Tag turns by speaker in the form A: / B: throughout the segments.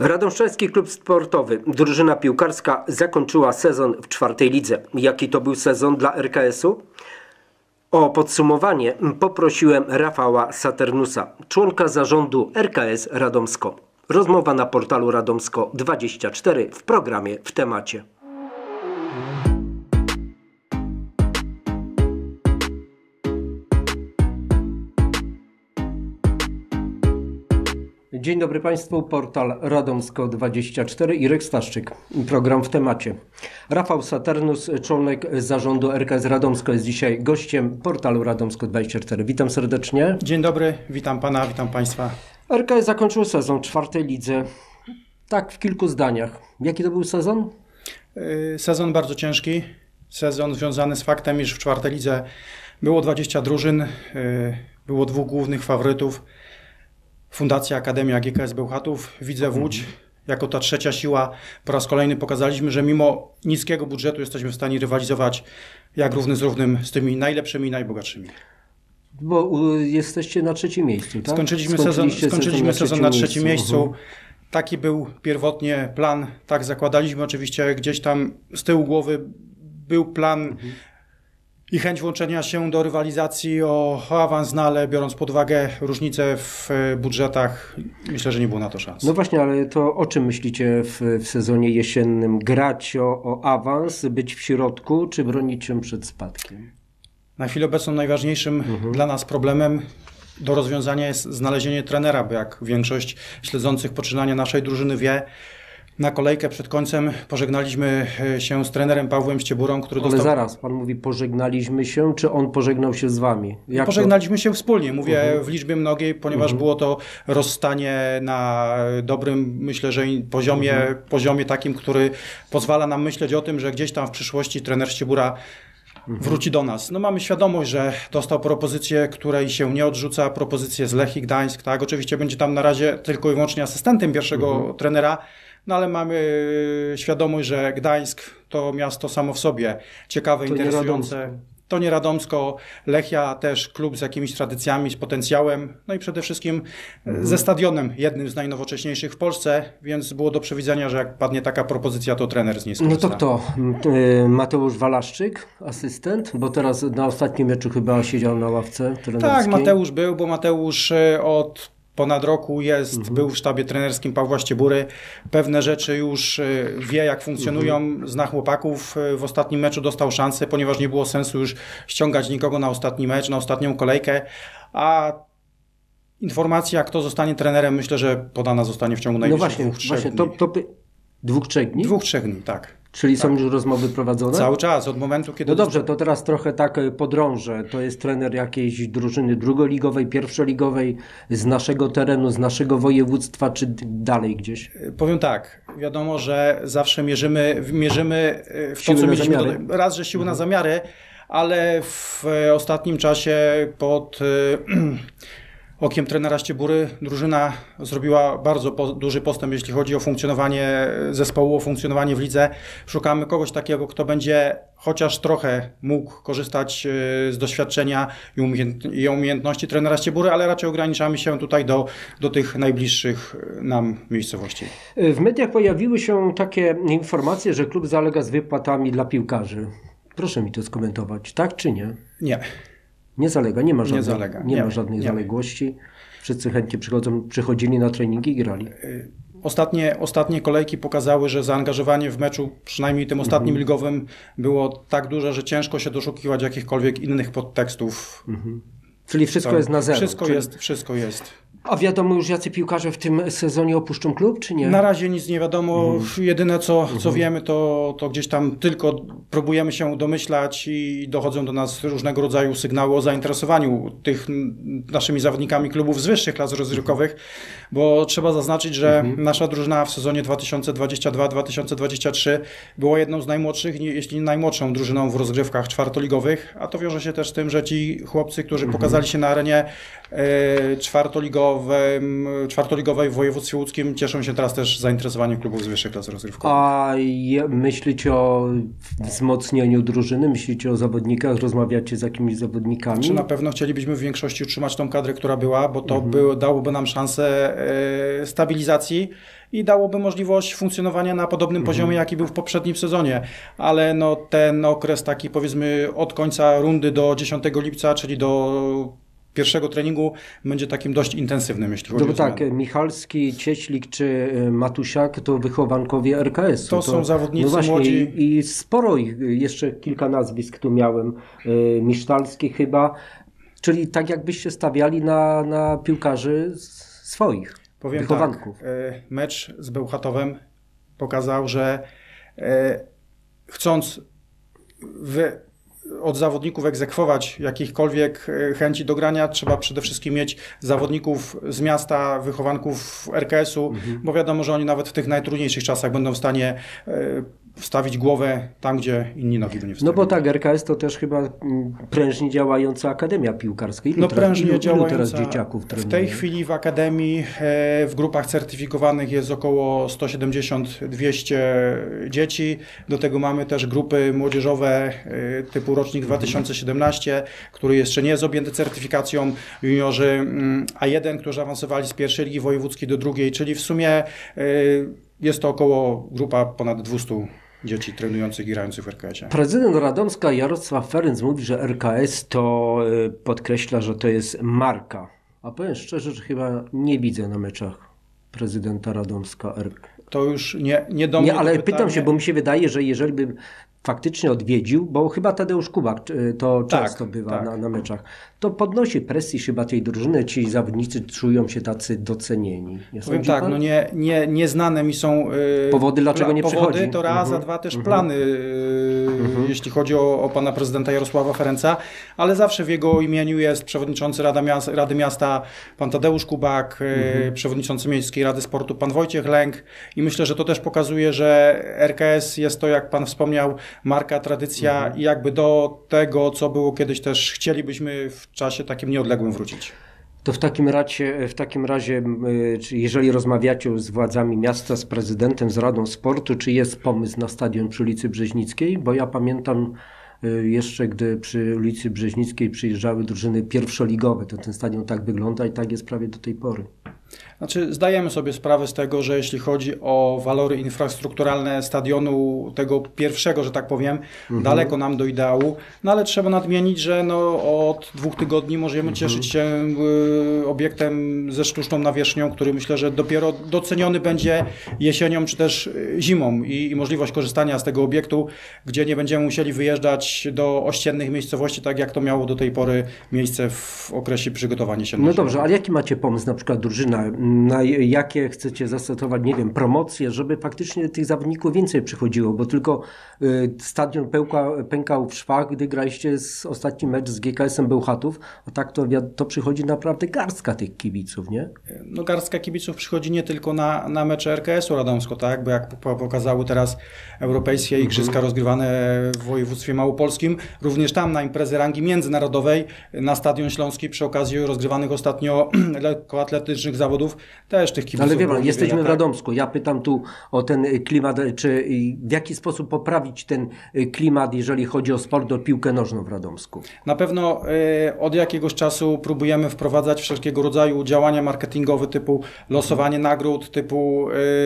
A: Radomszczewski Klub Sportowy, drużyna piłkarska zakończyła sezon w 4. lidze. Jaki to był sezon dla RKS-u? O podsumowanie poprosiłem Rafała Saternusa, członka zarządu RKS Radomsko. Rozmowa na portalu Radomsko24 w programie W temacie. Dzień dobry Państwu, portal Radomsko24, Irek Staszczyk, program W temacie. Rafał Saternus, członek zarządu RKS Radomsko, jest dzisiaj gościem portalu Radomsko24. Witam serdecznie.
B: Dzień dobry, witam Pana, witam Państwa.
A: RKS zakończył sezon w 4. lidze. Tak, w kilku zdaniach. Jaki to był sezon?
B: Sezon bardzo ciężki. Sezon związany z faktem, iż w 4. lidze było 20 drużyn, było 2 głównych faworytów. Fundacja Akademia GKS Bełchatów, Widzew Łódź, jako ta trzecia siła po raz kolejny pokazaliśmy, że mimo niskiego budżetu jesteśmy w stanie rywalizować jak równy z równym z tymi najlepszymi i najbogatszymi.
A: Bo jesteście na 3. miejscu, tak?
B: Skończyliśmy sezon na 3. miejscu. Taki był pierwotnie plan, tak zakładaliśmy. Oczywiście gdzieś tam z tyłu głowy był plan i chęć włączenia się do rywalizacji o awans, no ale biorąc pod uwagę różnice w budżetach, myślę, że nie było na to szans.
A: No właśnie, ale to o czym myślicie w sezonie jesiennym? Grać o awans, być w środku, czy bronić się przed spadkiem?
B: Na chwilę obecną najważniejszym dla nas problemem do rozwiązania jest znalezienie trenera, bo jak większość śledzących poczynania naszej drużyny wie, na kolejkę przed końcem pożegnaliśmy się z trenerem Ścieburą, który dostał...
A: Ale zaraz, pan mówi pożegnaliśmy się, czy on pożegnał się z wami?
B: Pożegnaliśmy się wspólnie, mówię w liczbie mnogiej, ponieważ było to rozstanie na dobrym, myślę, że poziomie takim, który pozwala nam myśleć o tym, że gdzieś tam w przyszłości trener Ściebura wróci do nas. No mamy świadomość, że dostał propozycję, której się nie odrzuca, propozycję z Lechii Gdańsk, tak? Oczywiście będzie tam na razie tylko i wyłącznie asystentem pierwszego trenera, no ale mamy świadomość, że Gdańsk to miasto samo w sobie ciekawe,
A: to
B: interesujące. To nie Radomsko, Lechia też klub z jakimiś tradycjami, z potencjałem, no i przede wszystkim ze stadionem, jednym z najnowocześniejszych w Polsce, więc było do przewidzenia, że jak padnie taka propozycja, to trener z niej skorzysta.
A: No to kto? Mateusz Walaszczyk, asystent? Bo teraz na ostatnim meczu chyba siedział na ławce trenerskiej.
B: Tak, Mateusz był, bo Mateusz od ponad roku był w sztabie trenerskim Pawła Ściebury. Pewne rzeczy już wie, jak funkcjonują, zna chłopaków. W ostatnim meczu dostał szansę, ponieważ nie było sensu już ściągać nikogo na ostatni mecz, na ostatnią kolejkę. A informacja, kto zostanie trenerem, myślę, że podana zostanie w ciągu najbliższych 2-3 dni.
A: 2-3 dni?
B: 2-3 dni, tak.
A: Czyli są już rozmowy prowadzone?
B: Cały czas, od momentu, kiedy...
A: No dobrze, to teraz trochę tak podrążę. To jest trener jakiejś drużyny drugoligowej, pierwszoligowej, z naszego terenu, z naszego województwa, czy dalej gdzieś?
B: Powiem tak, wiadomo, że zawsze mierzymy w to, co mieliśmy. Raz, że siły na zamiary, ale w ostatnim czasie pod okiem trenera Ściebury drużyna zrobiła bardzo duży postęp, jeśli chodzi o funkcjonowanie zespołu, o funkcjonowanie w lidze. Szukamy kogoś takiego, kto będzie chociaż trochę mógł korzystać z doświadczenia i umiejętności trenera Ściebury, ale raczej ograniczamy się tutaj do tych najbliższych nam miejscowości.
A: W mediach pojawiły się takie informacje, że klub zalega z wypłatami dla piłkarzy. Proszę mi to skomentować, tak czy nie?
B: Nie.
A: Nie zalega, nie ma żadnej zaległości. Wszyscy chętnie przychodzili na treningi i grali.
B: Ostatnie kolejki pokazały, że zaangażowanie w meczu, przynajmniej tym ostatnim ligowym, było tak duże, że ciężko się doszukiwać jakichkolwiek innych podtekstów.
A: Czyli wszystko jest na zero?
B: Wszystko jest.
A: A wiadomo już, jacy piłkarze w tym sezonie opuszczą klub, czy nie?
B: Na razie nic nie wiadomo. Jedyne, co wiemy, to gdzieś tam tylko próbujemy się domyślać i dochodzą do nas różnego rodzaju sygnały o zainteresowaniu tych naszymi zawodnikami klubów z wyższych klas rozrywkowych, bo trzeba zaznaczyć, że nasza drużyna w sezonie 2022-2023 była jedną z najmłodszych, jeśli nie najmłodszą drużyną w rozgrywkach czwartoligowych, a to wiąże się też z tym, że ci chłopcy, którzy pokazali się na arenie czwartoligowej, czwartoligowej w województwie łódzkim cieszą się teraz też zainteresowaniem klubów z wyższej klasy rozgrywkowej.
A: A myślicie o wzmocnieniu drużyny? Myślicie o zawodnikach? Rozmawiacie z jakimiś zawodnikami?
B: Czy na pewno chcielibyśmy w większości utrzymać tą kadrę, która była, bo to dałoby nam szansę stabilizacji i dałoby możliwość funkcjonowania na podobnym poziomie, jaki był w poprzednim sezonie. Ale no, ten okres taki, powiedzmy, od końca rundy do 10 lipca, czyli do pierwszego treningu, będzie takim dość intensywnym, jeśli chodzi o
A: tak, Michalski, Cieślik czy Matusiak to wychowankowie RKS-u.
B: To są zawodnicy młodzi.
A: I sporo ich, jeszcze kilka nazwisk tu miałem, Misztalski chyba, czyli tak jakbyście stawiali na piłkarzy swoich.
B: Powiem
A: wychowanków.
B: Tak, mecz z Bełchatowem pokazał, że chcąc od zawodników egzekwować jakichkolwiek chęci do grania, trzeba przede wszystkim mieć zawodników z miasta, wychowanków RKS-u, bo wiadomo, że oni nawet w tych najtrudniejszych czasach będą w stanie wstawić głowę tam, gdzie inni nogi by nie wstawili.
A: No bo tak, RKS to też chyba prężnie działająca akademia piłkarska. Ilu teraz dzieciaków trenuje?
B: W tej chwili w akademii w grupach certyfikowanych jest około 170-200 dzieci. Do tego mamy też grupy młodzieżowe typu rocznik 2017, który jeszcze nie jest objęty certyfikacją, juniorzy A1, którzy awansowali z pierwszej ligi wojewódzkiej do drugiej, czyli w sumie jest to około grupa ponad 200 dzieci trenujących i grających w RKS-ie.
A: Prezydent Radomska Jarosław Ferenc mówi, że RKS to podkreśla, że to jest marka. A powiem szczerze, że chyba nie widzę na meczach prezydenta Radomska
B: To już nie do mnie.
A: Nie, ale pytam się, bo mi się wydaje, że jeżeli bym faktycznie odwiedził, bo chyba Tadeusz Kubak to często bywa na meczach, to podnosi presję chyba tej drużyny, ci zawodnicy czują się tacy docenieni.
B: Powiem tak, no nieznane mi są
A: powody, dlaczego nie przychodzi.
B: Powody to raz, a dwa też plany, jeśli chodzi o pana prezydenta Jarosława Ferenca, ale zawsze w jego imieniu jest przewodniczący Rady Miasta pan Tadeusz Kubak, przewodniczący Miejskiej Rady Sportu pan Wojciech Lęk i myślę, że to też pokazuje, że RKS jest to, jak pan wspomniał, marka, tradycja i jakby do tego, co było kiedyś, też chcielibyśmy w czasie takim nieodległym wrócić.
A: To w takim razie, jeżeli rozmawiacie z władzami miasta, z prezydentem, z Radą Sportu, czy jest pomysł na stadion przy ulicy Brzeźnickiej? Bo ja pamiętam jeszcze, gdy przy ulicy Brzeźnickiej przyjeżdżały drużyny pierwszoligowe, to ten stadion tak wygląda i tak jest prawie do tej pory.
B: Znaczy, zdajemy sobie sprawę z tego, że jeśli chodzi o walory infrastrukturalne stadionu, tego pierwszego, że tak powiem, daleko nam do ideału, no ale trzeba nadmienić, że od 2 tygodni możemy cieszyć się obiektem ze sztuczną nawierzchnią, który myślę, że dopiero doceniony będzie jesienią czy też zimą i możliwość korzystania z tego obiektu, gdzie nie będziemy musieli wyjeżdżać do ościennych miejscowości, tak jak to miało do tej pory miejsce w okresie przygotowania jesiennego.
A: No dobrze, ale jaki macie pomysł, na przykład drużyna, na jakie chcecie zastosować, nie wiem, promocje, żeby faktycznie tych zawodników więcej przychodziło, bo tylko stadion pękał w szwach, gdy graliście ostatni mecz z GKS-em Bełchatów, a tak to przychodzi naprawdę garstka tych kibiców, nie?
B: No garstka kibiców przychodzi nie tylko na mecze RKS-u Radomsko, tak? Bo jak pokazały teraz europejskie igrzyska rozgrywane w województwie małopolskim, również tam na imprezy rangi międzynarodowej, na Stadion Śląski przy okazji rozgrywanych ostatnio lekkoatletycznych zawodów, też tych kibiców.
A: Ale wie pan, jesteśmy w Radomsku. Ja pytam tu o ten klimat, czy w jaki sposób poprawić ten klimat, jeżeli chodzi o sport, o piłkę nożną w Radomsku?
B: Na pewno od jakiegoś czasu próbujemy wprowadzać wszelkiego rodzaju działania marketingowe typu losowanie nagród, typu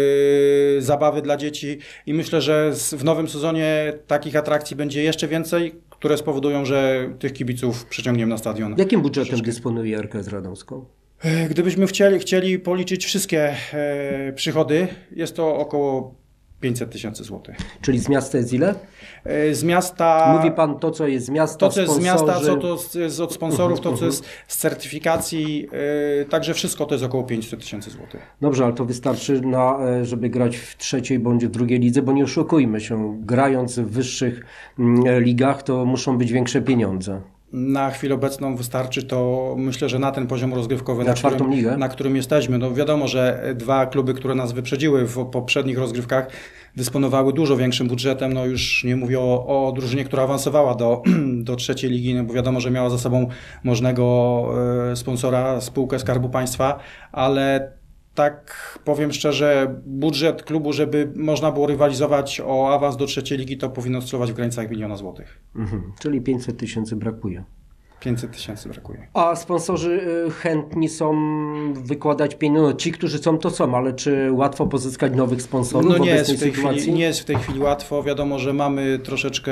B: zabawy dla dzieci i myślę, że w nowym sezonie takich atrakcji będzie jeszcze więcej, które spowodują, że tych kibiców przyciągniemy na stadion.
A: Jakim budżetem dysponuje RKS Radomsko?
B: Gdybyśmy chcieli policzyć wszystkie przychody, jest to około 500 000 złotych.
A: Czyli z miasta jest ile?
B: Z miasta...
A: Mówi pan to, co jest z miasta,
B: to, co jest z miasta, co to jest od sponsorów, to, co jest z certyfikacji, także wszystko to jest około 500 000 złotych.
A: Dobrze, ale to wystarczy, żeby grać w trzeciej bądź w drugiej lidze, bo nie oszukujmy się, grając w wyższych ligach, to muszą być większe pieniądze.
B: na chwilę obecną wystarczy to, myślę, że na ten poziom rozgrywkowy,
A: na
B: którym jesteśmy. No wiadomo, że 2 kluby, które nas wyprzedziły w poprzednich rozgrywkach, dysponowały dużo większym budżetem. No już nie mówię o drużynie, która awansowała do 3. ligi, no bo wiadomo, że miała za sobą możnego sponsora, spółkę Skarbu Państwa, ale tak powiem szczerze, budżet klubu, żeby można było rywalizować o awans do 3. ligi, to powinno oscylować w granicach 1 000 000 złotych.
A: Czyli 500 000 brakuje.
B: 500 000 brakuje.
A: A sponsorzy chętni są wykładać pieniądze? No, ci, którzy są, to są, ale czy łatwo pozyskać nowych sponsorów w obecnej sytuacji?
B: Nie jest w tej chwili łatwo. Wiadomo, że mamy troszeczkę,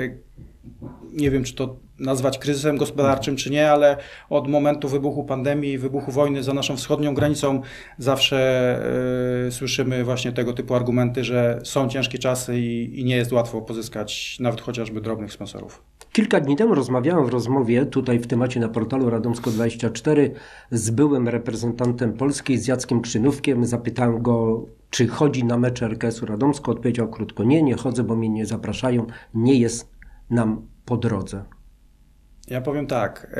B: nie wiem, czy to nazwać kryzysem gospodarczym, czy nie, ale od momentu wybuchu pandemii, wybuchu wojny za naszą wschodnią granicą zawsze słyszymy właśnie tego typu argumenty, że są ciężkie czasy i nie jest łatwo pozyskać nawet chociażby drobnych sponsorów.
A: Kilka dni temu rozmawiałem w rozmowie tutaj w temacie na portalu Radomsko24 z byłym reprezentantem Polski, z Jackiem Krzynówkiem. Zapytałem go, czy chodzi na mecze RKS-u Radomsko. Odpowiedział krótko: nie chodzę, bo mnie nie zapraszają, nie jest nam po drodze.
B: Ja powiem tak,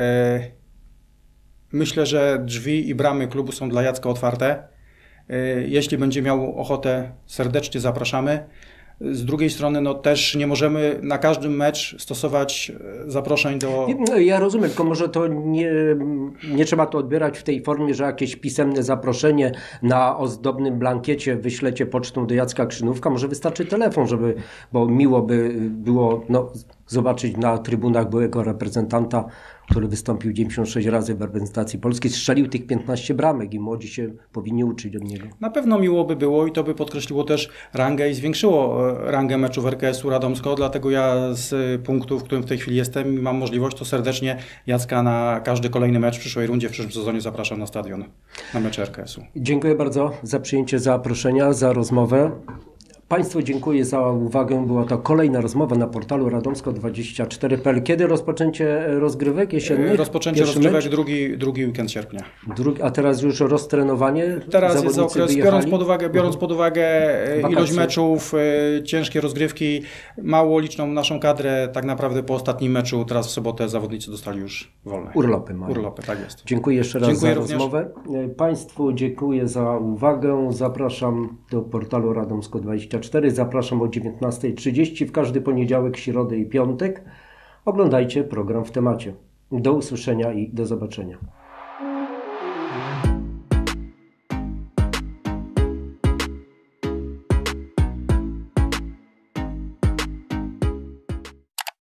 B: myślę, że drzwi i bramy klubu są dla Jacka otwarte. Jeśli będzie miał ochotę, serdecznie zapraszamy. Z drugiej strony no też nie możemy na każdy mecz stosować zaproszeń do...
A: Ja rozumiem, tylko może to nie trzeba to odbierać w tej formie, że jakieś pisemne zaproszenie na ozdobnym blankiecie wyślecie pocztą do Jacka Krzynówka. Może wystarczy telefon, bo miło by było zobaczyć na trybunach byłego reprezentanta, który wystąpił 96 razy w reprezentacji Polski, strzelił tych 15 bramek i młodzi się powinni uczyć od niego.
B: Na pewno miło by było i to by podkreśliło też rangę i zwiększyło rangę meczów RKS-u Radomsko, dlatego ja z punktu, w którym w tej chwili jestem i mam możliwość, to serdecznie Jacka na każdy kolejny mecz w przyszłej rundzie, w przyszłym sezonie zapraszam na stadion, na mecz RKS-u.
A: Dziękuję bardzo za przyjęcie zaproszenia, za rozmowę. Państwu dziękuję za uwagę. Była to kolejna rozmowa na portalu radomsko24.pl. Kiedy rozpoczęcie rozgrywek jesiennych?
B: Rozpoczęcie rozgrywek drugi weekend sierpnia.
A: A teraz już roztrenowanie?
B: Teraz jest okres, biorąc pod uwagę ilość meczów, ciężkie rozgrywki, mało liczną naszą kadrę, tak naprawdę po ostatnim meczu, teraz w sobotę zawodnicy dostali już wolne.
A: Urlopy mają.
B: Urlopy, tak jest.
A: Dziękuję jeszcze raz za rozmowę. Państwu dziękuję za uwagę. Zapraszam do portalu Radomsko24. Zapraszam o 19:30 w każdy poniedziałek, środę i piątek. Oglądajcie program w temacie. Do usłyszenia i do zobaczenia.